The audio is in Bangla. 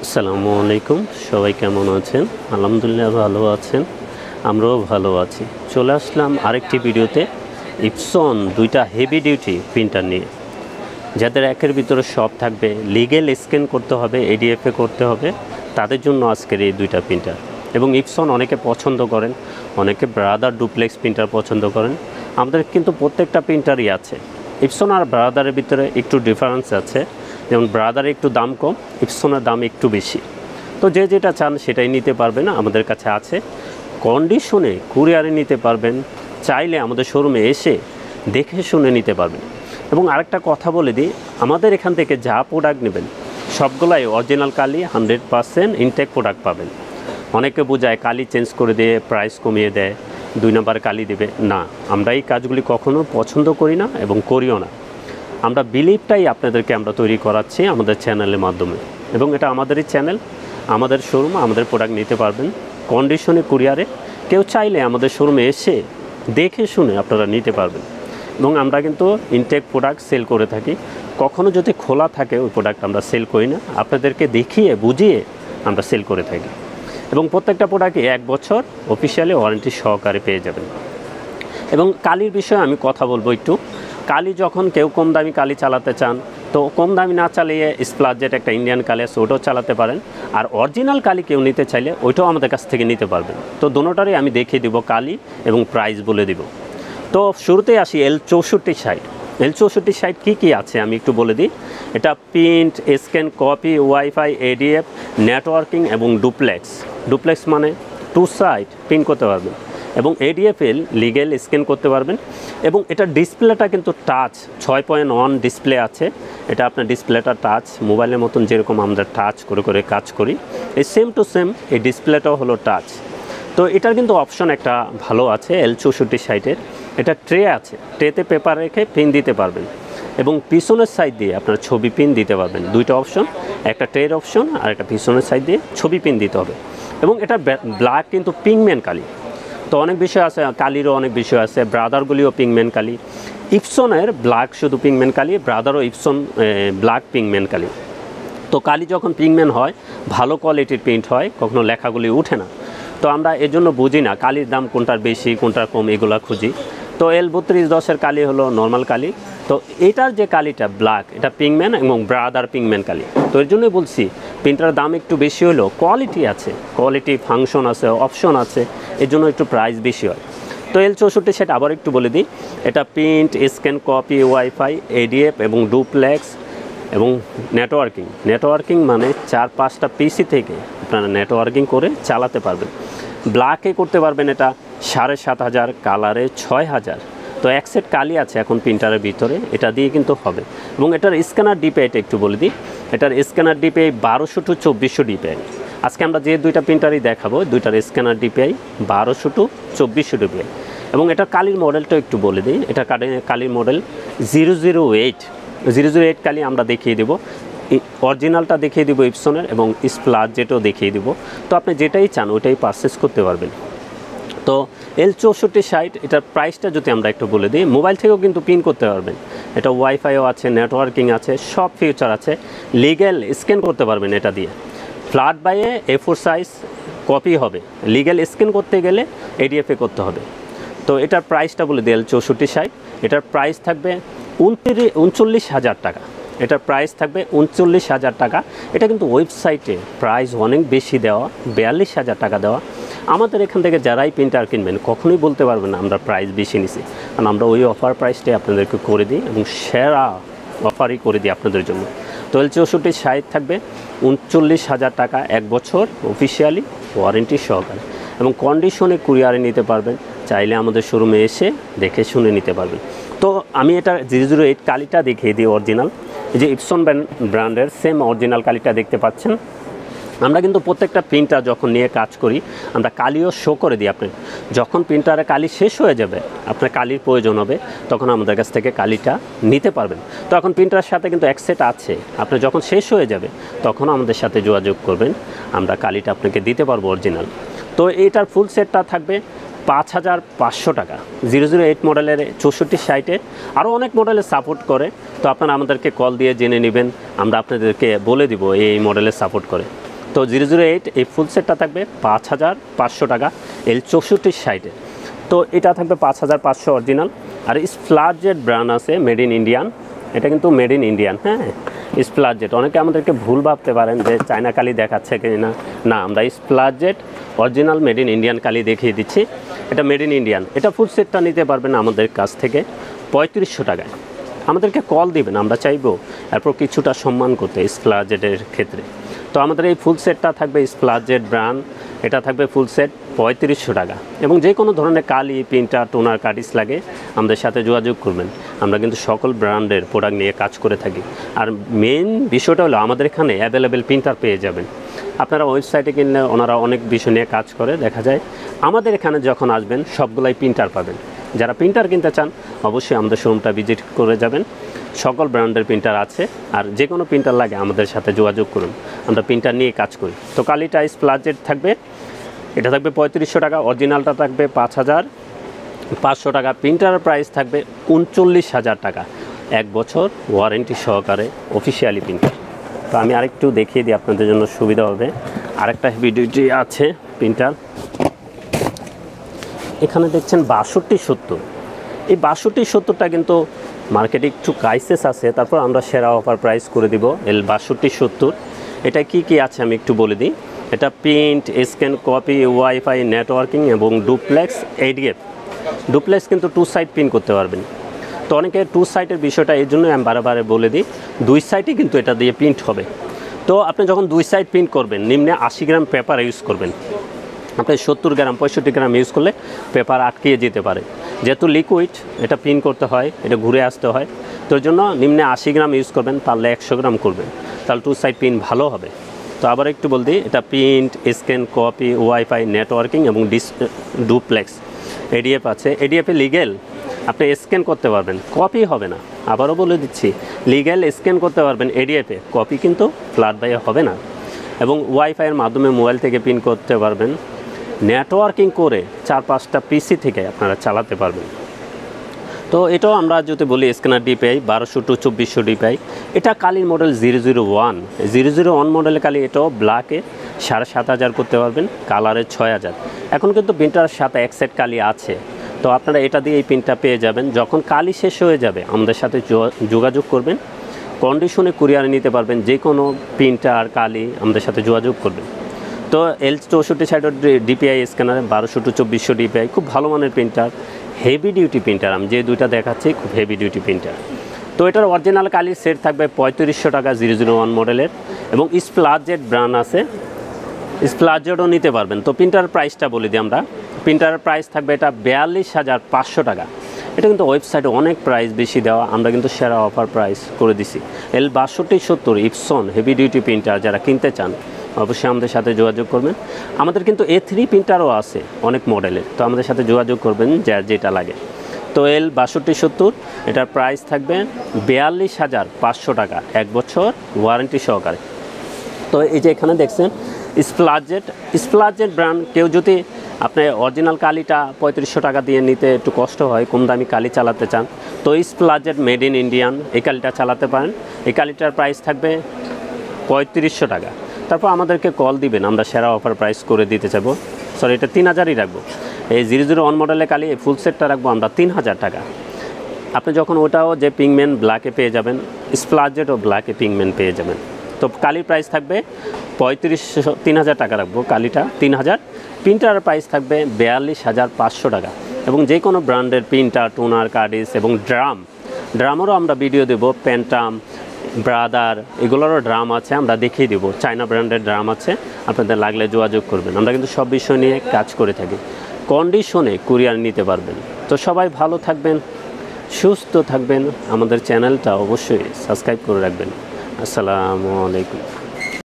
আসসালামু আলাইকুম, সবাই কেমন আছেন? আলহামদুলিল্লাহ ভালো আছেন, আমরাও ভালো আছি। চলে আসলাম আরেকটি ভিডিওতে ইপসন দুইটা হেভি ডিউটি প্রিন্টার নিয়ে, যাদের একের ভিতরে সব থাকবে, লিগেল স্ক্যান করতে হবে, এডিএফে করতে হবে, তাদের জন্য আজকের এই দুইটা প্রিন্টার। এবং ইপসন অনেকে পছন্দ করেন, অনেকে ব্রাদার ডুপ্লেক্স প্রিন্টার পছন্দ করেন। আমাদের কিন্তু প্রত্যেকটা প্রিন্টারই আছে। ইপসন আর ব্রাদারের ভিতরে একটু ডিফারেন্স আছে, যেমন ব্রাদারে একটু দাম কম, ইপসনের দাম একটু বেশি। তো যে যেটা চান সেটাই নিতে পারবেন, আমাদের কাছে আছে। কন্ডিশনে কুরিয়ারে নিতে পারবেন, চাইলে আমাদের শোরুমে এসে দেখে শুনে নিতে পারবেন। এবং আরেকটা কথা বলে দিই, আমাদের এখান থেকে যা প্রোডাক্ট নেবেন সবগুলাই অরিজিনাল কালি 100% ইনটেক প্রোডাক্ট পাবেন। অনেকে বোঝায় কালি চেঞ্জ করে দিয়ে প্রাইস কমিয়ে দেয়, 2 নাম্বার কালি দেবে না। আমরা এই কাজগুলি কখনো পছন্দ করি না এবং করিও না। আমরা বিলিভটাই আপনাদেরকে আমরা তৈরি করাচ্ছি আমাদের চ্যানেলের মাধ্যমে, এবং এটা আমাদেরই চ্যানেল, আমাদের শোরুম, আমাদের প্রোডাক্ট নিতে পারবেন কন্ডিশনে কুরিয়ারে। কেউ চাইলে আমাদের শোরুমে এসে দেখে শুনে আপনারা নিতে পারবেন। এবং আমরা কিন্তু ইনটেক প্রোডাক্ট সেল করে থাকি, কখনো যদি খোলা থাকে ওই প্রোডাক্ট আমরা সেল করি না, আপনাদেরকে দেখিয়ে বুঝিয়ে আমরা সেল করে থাকি। এবং প্রত্যেকটা প্রোডাক্টই 1 বছর অফিসিয়ালি ওয়ারেন্টি সহকারে পেয়ে যাবেন। এবং কালির বিষয়ে আমি কথা বলবো একটু। কালি যখন কেউ কম দামি কালি চালাতে চান, তো কম দামি না চালিয়ে স্প্লাস যেটা একটা ইন্ডিয়ান কালি আছে ওটাও চালাতে পারেন। আর অরিজিনাল কালি কেউ নিতে চাইলে ওইটাও আমাদের কাছ থেকে নিতে পারবেন। তো দোনোটারই আমি দেখিয়ে দিব কালি এবং প্রাইস বলে দিব। তো শুরুতেই আসি L6460। L6460 কী আছে আমি একটু বলে দিই। এটা print, scan, copy, wifi, ADF, networking এবং ডুপ্লেক্স মানে 2 সাইড প্রিন্ট করতে পারবেন, এবং ADF-এর লিগেল স্ক্যান করতে পারবেন। এবং এটা ডিসপ্লেটা কিন্তু টাচ 6.1 ডিসপ্লে আছে। এটা আপনার ডিসপ্লেটা টাচ, মোবাইলের মতন যেরকম আমরা টাচ করে করে কাজ করি, এই সেম টু সেম এই ডিসপ্লেটাও হলো টাচ। তো এটার কিন্তু অপশন একটা ভালো আছে L6460-এর। এটা ট্রে আছে, ট্রেতে পেপার রেখে পিন দিতে পারবেন, এবং পিছনের সাইড দিয়ে আপনার ছবি পিন দিতে পারবেন। দুইটা অপশন, একটা ট্রের অপশন আর একটা পিছনের সাইড দিয়ে ছবি পিন দিতে হবে। এবং এটা ব্ল্যাক কিন্তু পিগমেন্ট কালি। তো অনেক বিষয় আছে, কালিরও অনেক বিষয় আছে, ব্রাদারগুলিও পিগমেন্ট কালি। ইপসনের ব্ল্যাক শুধু পিগমেন্ট কালি, ব্রাদারও ইপসন ব্ল্যাক পিগমেন্ট কালি। তো কালি যখন পিগমেন্ট হয়, ভালো কোয়ালিটির প্রিন্ট হয়, কখনো লেখাগুলি উঠে না। তো আমরা এজন্য বুঝি না কালির দাম কোনটার বেশি কোনটার কম, এগুলো খুঁজি। তো L3210-এর কালি হলো নর্মাল কালি। তো এটার যে কালিটা ব্ল্যাক, এটা পিগমেন্ট এবং ব্রাদার পিগমেন্ট কালি। তো এর জন্যই বলছি প্রিন্টারের দাম একটু বেশি হলেও কোয়ালিটি আছে, কোয়ালিটি ফাংশন আছে, অপশন আছে, এর জন্য একটু প্রাইস বেশি হয়। তো L64 সেটা আবার একটু বলে দিই। এটা print, scan, copy, wifi, ADF এবং ডুপ্লেক্স এবং নেটওয়ার্কিং মানে 4-5টা পিসি থেকে আপনারা নেটওয়ার্কিং করে চালাতে পারবেন। ব্ল্যাকে করতে পারবেন এটা 7500, কালারে 6000। তো 1 সেট কালি আছে এখন প্রিন্টারের ভিতরে, এটা দিয়ে কিন্তু হবে। এবং এটার স্ক্যানার ডিপিআইটা একটু বলে দিই। এটার স্ক্যানার ডিপিআই 1200 to 2400 ডিপিআই। আজকে আমরা যে দুইটা প্রিন্টারই দেখাবো, দুইটার স্ক্যানার ডিপিআই 1200 to 2400 ডিপিআই। এবং এটার কালির মডেলটা একটু বলে দিই। এটা কালির মডেল 008 কালি আমরা দেখিয়ে দেবো। অরিজিনালটা দেখিয়ে দিব ইপসনের, এবং স্প্লাস যেটাও দেখিয়ে দিব। তো আপনি যেটাই চান ওইটাই পারচেস করতে পারবেন। তো L6460 এটার প্রাইসটা যদি আমরা একটু বলে দিই, মোবাইল থেকেও কিন্তু প্রিন্ট করতে পারবেন। এটা ওয়াইফাইও আছে, নেটওয়ার্কিং আছে, সব ফিচার আছে। লিগ্যাল স্ক্যান করতে পারবেন এটা দিয়ে। ফ্ল্যাট বাইয়ে A4 সাইজ কপি হবে, লিগ্যাল স্ক্যান করতে গেলে ADF-এ করতে হবে। তো এটার প্রাইসটা বলে দিই L6460। এটার প্রাইস থাকবে 39,000 টাকা। এটার প্রাইস থাকবে 39,000 টাকা। এটা কিন্তু ওয়েবসাইটে প্রাইস অনেক বেশি দেওয়া, 42,000 টাকা দেওয়া। আমাদের এখান থেকে যারাই প্রিন্টার কিনবেন কখনোই বলতে পারবেন না আমরা প্রাইস বেশি নিছি, কারণ আমরা ওই অফার প্রাইসটাই আপনাদেরকে করে দিই, এবং সেরা অফারই করে দিই আপনাদের জন্য। তো L6460 থাকবে 39,000 টাকা, 1 বছর অফিসিয়ালি ওয়ারেন্টি সহকারে, এবং কন্ডিশনে কুরিয়ারে নিতে পারবেন। চাইলে আমাদের শোরুমে এসে দেখে শুনে নিতে পারবেন। তো আমি এটা 008 কালিটা দেখিয়ে দিই অরিজিনাল। এই যে ইপসন ব্র্যান্ডের সেম অরিজিনাল কালিটা দেখতে পাচ্ছেন। আমরা কিন্তু প্রত্যেকটা প্রিন্টার যখন নিয়ে কাজ করি আমরা কালিও শো করে দিই। আপনি যখন প্রিন্টারে কালি শেষ হয়ে যাবে, আপনার কালির প্রয়োজন হবে, তখন আমাদের কাছ থেকে কালিটা নিতে পারবেন। তো এখন প্রিন্টারের সাথে কিন্তু 1 সেট আছে, আপনি যখন শেষ হয়ে যাবে তখন আমাদের সাথে যোগাযোগ করবেন, আমরা কালিটা আপনাকে দিতে পারবো অরিজিনাল। তো এটার ফুল সেটটা থাকবে 5500 টাকা। 008 মডেলের 6460-এর আরও অনেক মডেলের সাপোর্ট করে। তো আপনারা আমাদেরকে কল দিয়ে জেনে নেবেন, আমরা আপনাদেরকে বলে দিব এই মডেলের সাপোর্ট করে। তো 008 এই ফুল সেটটা থাকবে 5500 টাকা L6460। তো এটা থাকবে 5500 অরিজিনাল। আর স্প্লাজেট ব্র্যান্ড আছে মেড ইন ইন্ডিয়ান, এটা কিন্তু মেড ইন ইন্ডিয়ান। হ্যাঁ, স্প্লাজেট, অনেকে আমাদেরকে ভুল ভাবতে পারেন যে চায়না কালি দেখাচ্ছে কি না, না, আমরা Splashjet original made in Indian কালি দেখিয়ে দিচ্ছি। এটা মেড ইন ইন্ডিয়ান। এটা ফুল সেটটা নিতে পারবেন আমাদের কাছ থেকে 3500 টাকায়। আমাদেরকে কল দিবেন, আমরা চাইবো এরপর কিছুটা সম্মান করতে স্প্লাজেটের ক্ষেত্রে। তো আমাদের এই ফুল সেটটা থাকবে স্প্লাজেট ব্র্যান্ড, এটা থাকবে ফুল সেট 3500 টাকা। এবং যে কোনো ধরনের কালি, প্রিন্টার, টোনার, কার্টিস লাগে আমাদের সাথে যোগাযোগ করবেন। আমরা কিন্তু সকল ব্র্যান্ডের প্রোডাক্ট নিয়ে কাজ করে থাকি। আর মেন বিষয়টা হলো আমাদের এখানে অ্যাভেলেবেল প্রিন্টার পেয়ে যাবেন। আপনারা ওয়েবসাইটে কিনলে ওনারা অনেক বিষয় নিয়ে কাজ করে, দেখা যায় আমাদের এখানে যখন আসবেন সবগুলাই প্রিন্টার পাবেন। যারা প্রিন্টার কিনতে চান অবশ্যই আমাদের শোরুমটা ভিজিট করে যাবেন। সকল ব্র্যান্ডের প্রিন্টার আছে, আর যে কোনো প্রিন্টার লাগে আমাদের সাথে যোগাযোগ করুন, আমরা প্রিন্টার নিয়ে কাজ করি। তো কালিটা স্প্লাজেট থাকবে, এটা থাকবে 3500 টাকা, অরিজিনালটা থাকবে 5500 টাকা, প্রিন্টারের প্রাইস থাকবে 39,000 টাকা, 1 বছর ওয়ারেন্টি সহকারে অফিসিয়ালি প্রিন্টার। তো আমি আরেকটু দেখিয়ে দিই আপনাদের জন্য সুবিধা হবে। আরেকটা ভিডিওটি আছে প্রিন্টার, এখানে দেখছেন 6270। এই 6270টা কিন্তু মার্কেটে একটু ক্রাইসিস আছে, তারপর আমরা সেরা অফার প্রাইস করে দিব L6270। এটা কি কি আছে আমি একটু বলে দিই। এটা print, scan, copy, wifi, networking এবং ডুপ্লেক্স ADF। ডুপ্লেক্স কিন্তু 2 সাইড প্রিন্ট করতে পারবেন। তো অনেকে 2 সাইডের বিষয়টা এই জন্য আমি বারে বলে দিই, 2 সাইডই কিন্তু এটা দিয়ে প্রিন্ট হবে। তো আপনি যখন 2 সাইড প্রিন্ট করবেন, নিম্নে 80 গ্রাম পেপার ইউজ করবেন। আপনি 70 গ্রাম 65 গ্রাম ইউজ করলে পেপার আটকিয়ে যেতে পারে। যেহেতু লিকুইড, এটা প্রিন্ট করতে হয়, এটা ঘুরে আসতে হয়, তোর জন্য নিম্নে 80 গ্রাম ইউজ করবেন, পারলে 100 গ্রাম করবেন, তাহলে 2 সাইড প্রিন্ট ভালো হবে। তো আবার একটু বল দিই, এটা print, scan, copy, wifi, networking এবং ডুপ্লেক্স ADF আছে। ADF-এ লিগেল, আপনি স্ক্যান করতে পারবেন, কপি হবে না। আবারও বলে দিচ্ছি, লিগেল স্ক্যান করতে পারবেন ADF-এ, কপি কিন্তু ফ্ল্যাট বাইয়ে হবে না। এবং ওয়াইফাইয়ের মাধ্যমে মোবাইল থেকে প্রিন্ট করতে পারবেন। নেটওয়ার্কিং করে 4-5টা PC থেকে আপনারা চালাতে পারবেন। তো এটাও আমরা যদি বলি স্ক্যানার DPI 1200 to 2400 DPI। এটা কালির মডেল 001 মডেলের কালি, এটাও ব্ল্যাকে 7500 করতে পারবেন, কালারে 6000। এখন কিন্তু প্রিন্টারের সাথে এক সেট কালি আছে, তো আপনারা এটা দিয়ে এই প্রিন্টটা পেয়ে যাবেন। যখন কালি শেষ হয়ে যাবে আমাদের সাথে যোগাযোগ করবেন, কন্ডিশনে কুরিয়ারে নিতে পারবেন। যে কোনো প্রিন্টার, কালি আমাদের সাথে যোগাযোগ করবেন। তো L6460 DPI স্ক্যানারে 1200 to 2400 DPI, খুব ভালো মানের প্রিন্টার, হেভি ডিউটি প্রিন্টার। আমি যে দুইটা দেখাচ্ছি খুব হেভি ডিউটি প্রিন্টার। তো এটার অরিজিনাল কালির সেট থাকবে 3500 টাকা 001 মডেলের। এবং স্প্লাজেট ব্র্যান্ড আছে, স্প্লাজেটও নিতে পারবেন। তো প্রিন্টার প্রাইসটা বলে দিই আমরা, প্রিন্টারের প্রাইস থাকবে এটা 42,500 টাকা। এটা কিন্তু ওয়েবসাইটে অনেক প্রাইস বেশি দেওয়া, আমরা কিন্তু সেরা অফার প্রাইস করে দিছি। L6270 EPSON heavy duty printer যারা কিনতে চান অবশ্যই আমাদের সাথে যোগাযোগ করবেন। আমাদের কিন্তু A3 প্রিন্টারও আছে অনেক মডেলের, তো আমাদের সাথে যোগাযোগ করবেন যার যেটা লাগে। তো L6270 এটার প্রাইস থাকবে 42,500 টাকা, 1 বছর ওয়ারেন্টি সহকারে। তো এই যে এখানে দেখছেন স্প্লাজেট ব্র্যান্ড, কেউ যদি আপনি অরিজিনাল কালিটা 3500 টাকা দিয়ে নিতে একটু কষ্ট হয়, কম দামি কালি চালাতে চান, তো স্প্লাজেট মেড ইন ইন্ডিয়ান এই কালিটা চালাতে পারেন। এই কালিটার প্রাইস থাকবে 3500 টাকা। তারপর আমাদেরকে কল দিবেন, আমরা সেরা অফার প্রাইস করে দিতে চাইবো। সরি, এটা 3000ই রাখবো। এই 001 মডেলের কালি এই ফুল সেটটা রাখবো আমরা 3000 টাকা। আপনি যখন ওটাও যে পিংমেন্ট ব্ল্যাকে পেয়ে যাবেন, স্প্লাজেটও ব্ল্যাকে পিংমেন্ট পেয়ে যাবেন। তো কালির প্রাইস থাকবে 3000 টাকা রাখবো, কালিটা 3000। প্রিন্টারের প্রাইস থাকবে 42,500 টাকা। এবং যে কোনো ব্র্যান্ডের প্রিন্টার, টোনার, কার্টিস এবং ড্রামেরও আমরা ভিডিও দেবো। প্যান্টাম, ব্রাদার এগুলোরও ড্রাম আছে, আমরা দেখিয়ে দেবো। চায়না ব্র্যান্ডের ড্রাম আছে, আপনাদের লাগলে যোগাযোগ করবেন। আমরা কিন্তু সব বিষয় নিয়ে কাজ করে থাকি, কন্ডিশনে কুরিয়ার নিতে পারবেন। তো সবাই ভালো থাকবেন, সুস্থ থাকবেন, আমাদের চ্যানেলটা অবশ্যই সাবস্ক্রাইব করে রাখবেন। আসসালামু আলাইকুম।